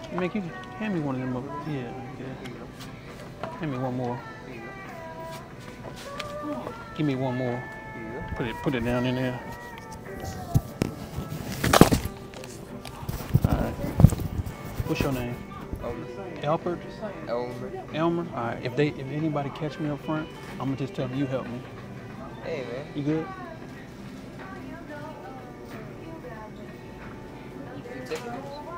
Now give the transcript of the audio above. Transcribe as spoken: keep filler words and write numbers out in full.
Make you hand me one of them up. Yeah, yeah. Hand me one more. Give me one more. Put it, put it down in there. All right. What's your name? Elbert. Elmer. Elmer. All right. If they, if anybody catch me up front, I'm gonna just tell them you help me. Hey man. You good? You taking this?